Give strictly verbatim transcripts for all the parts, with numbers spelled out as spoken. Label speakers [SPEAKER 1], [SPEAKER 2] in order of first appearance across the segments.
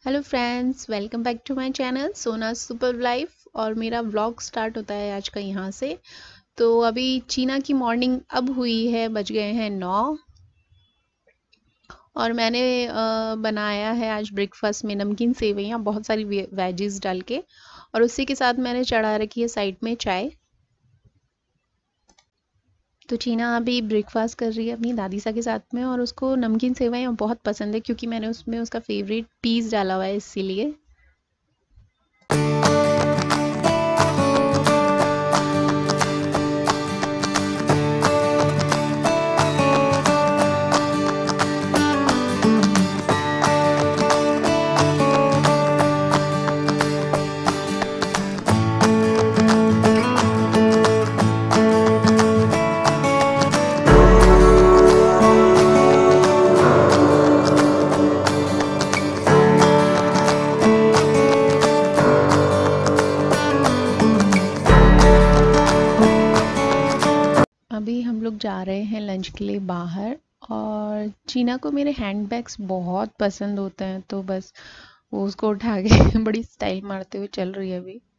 [SPEAKER 1] Hello friends, welcome back to my channel Sona super life. और मेरा vlog start होता है आज का यहाँ से। तो अभी चीना की मॉर्निंग अब हुई है, बज गए हैं नौ। और मैंने अ, बनाया है आज ब्रेकफास्ट में नमकीन सेवइयाँ बहुत सारी वेजीज डाल के। और उसी के साथ मैंने चढ़ा रखी है साइड में चाय। तो चीना अभी ब्रेकफास्ट कर रही है अपनी दादी सा के साथ में, और उसको नमकीन सेवइयाँ बहुत पसंद है क्योंकि मैंने उसमें उसका फेवरेट पीस डाला हुआ है, इसीलिए। अभी हम लोग जा रहे हैं लंच के लिए बाहर। और चीना को मेरे हैंडबैग्स बहुत पसंद होते हैं, तो बस वो उसको उठा के बड़ी स्टाइल मारते हुए चल रही है अभी।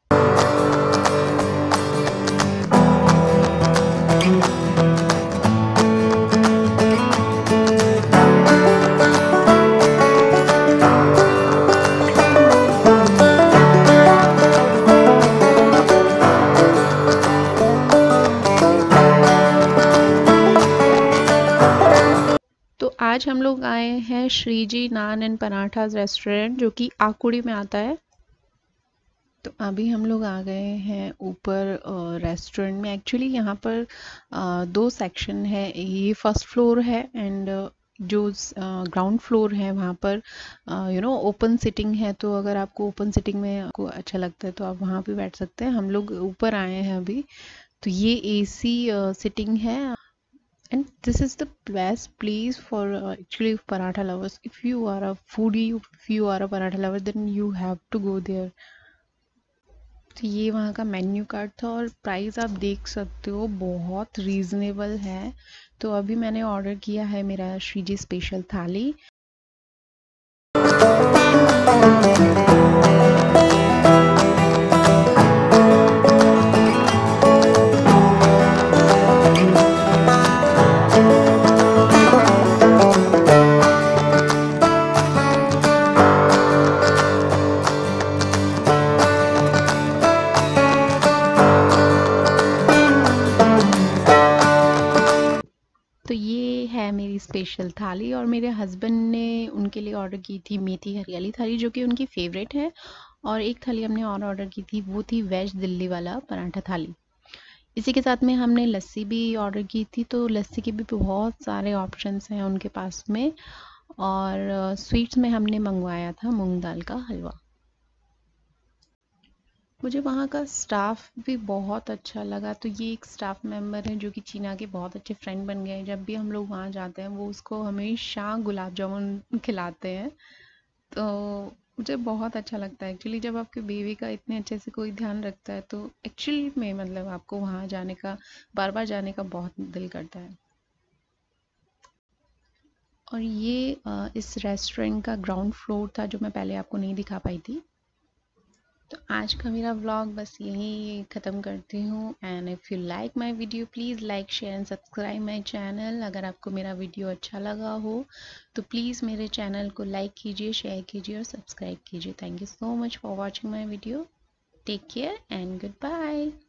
[SPEAKER 1] तो आज हम लोग आए हैं श्रीजी नान एंड पराठास रेस्टोरेंट, जो कि आकुड़ी में आता है। तो अभी हम लोग आ गए हैं ऊपर रेस्टोरेंट में। एक्चुअली यहाँ पर आ, दो सेक्शन है। ये फर्स्ट फ्लोर है, एंड जो ग्राउंड फ्लोर है वहाँ पर यू नो ओपन सिटिंग है। तो अगर आपको ओपन सिटिंग में आपको अच्छा लगता है तो आप वहाँ पे बैठ सकते हैं। हम लोग ऊपर आए हैं अभी। तो ये एसी सिटिंग है। And this is the best place for uh, actually paratha lovers. If you are a foodie, if you are a paratha lover, then you have to go there. तो ये वहाँ का मेन्यू कार्ड था, और price आप देख सकते हो बहुत रीजनेबल है। तो अभी मैंने ऑर्डर किया है मेरा श्रीजी स्पेशल थाली। तो ये है मेरी स्पेशल थाली। और मेरे हस्बैंड ने उनके लिए ऑर्डर की थी मेथी हरियाली थाली, जो कि उनकी फेवरेट है। और एक थाली हमने और ऑर्डर की थी, वो थी वेज दिल्ली वाला पराठा थाली। इसी के साथ में हमने लस्सी भी ऑर्डर की थी। तो लस्सी के भी बहुत सारे ऑप्शंस हैं उनके पास में। और स्वीट्स में हमने मंगवाया था मूंग दाल का हलवा। मुझे वहाँ का स्टाफ भी बहुत अच्छा लगा। तो ये एक स्टाफ मेंबर है जो कि चीना के बहुत अच्छे फ्रेंड बन गए हैं। जब भी हम लोग वहाँ जाते हैं वो उसको हमेशा गुलाब जामुन खिलाते हैं। तो मुझे बहुत अच्छा लगता है एक्चुअली, जब आपके बेबी का इतने अच्छे से कोई ध्यान रखता है तो एक्चुअली में मतलब आपको वहाँ जाने का, बार बार जाने का बहुत दिल करता है। और ये अ, इस रेस्टोरेंट का ग्राउंड फ्लोर था, जो मैं पहले आपको नहीं दिखा पाई थी। तो आज का मेरा व्लॉग बस यही ख़त्म करती हूँ। And if you like my video, please like share and subscribe my channel. अगर आपको मेरा वीडियो अच्छा लगा हो तो प्लीज़ मेरे चैनल को लाइक कीजिए, शेयर कीजिए और सब्सक्राइब कीजिए। Thank you so much for watching my video. Take care and good bye.